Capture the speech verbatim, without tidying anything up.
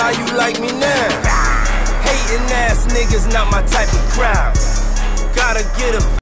how you like me now. Hating ass niggas not my type of crowd. Gotta get a